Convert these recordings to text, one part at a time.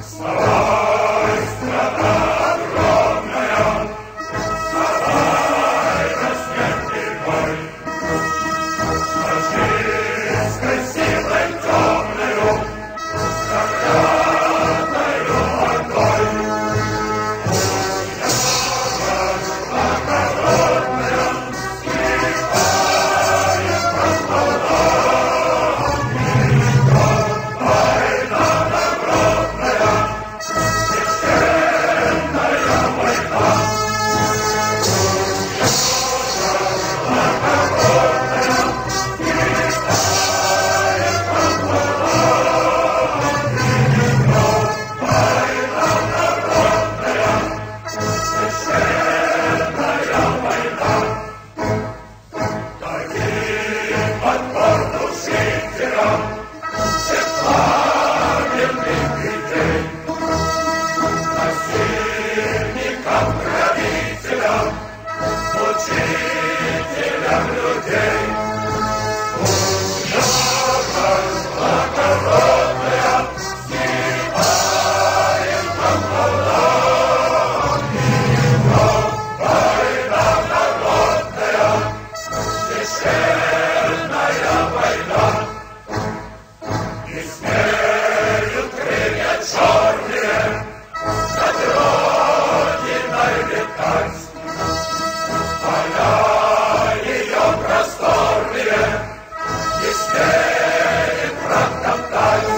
Вставай, страна огромная, вставай, рассветный бой. Фашистской силой темною, проклятою ордой. Ярость благородная скрипает под колонников. Война народная, священная война. Ярость благородная скрипает под колонников. Война народная, священная война. Таким отпор душителям всех пламенных идей, насильникам, грабителям, мучителям людей. Ярость благородная сгибает под колонников. Война народная, священная война. Не смеют крылья черные над Родиной летать. Поля ее просторные не смеет враг топтать.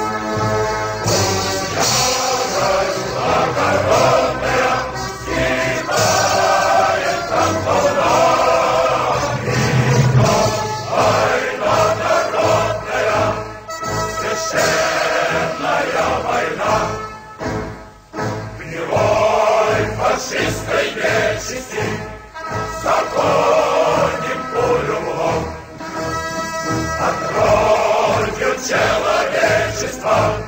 Ярость благородная сгибает под колонников. Война народная, священная война. Гнилой фашистской нечисти законим пулю в лоб. От кровью человечества